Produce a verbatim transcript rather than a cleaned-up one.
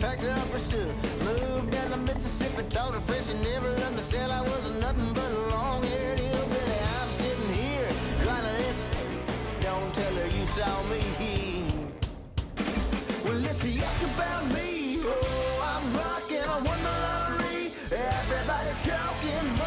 packed up her stuff, moved down to Mississippi, told her friends she never loved me, said I was nothing but a long-haired hillbilly. I'm sitting here trying to let, don't tell her you saw me. Well, if she asks about me, oh, I'm rocking, I won the lottery. Everybody's talking.